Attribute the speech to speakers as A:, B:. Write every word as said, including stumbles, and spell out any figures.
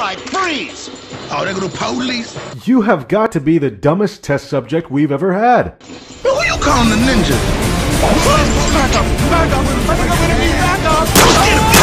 A: right, freeze!
B: Oh, they go to police?
C: You have got to be the dumbest test subject we've ever had.
B: Who you calling the ninja?
A: Back up! Back up! Back up! Back up! Back up!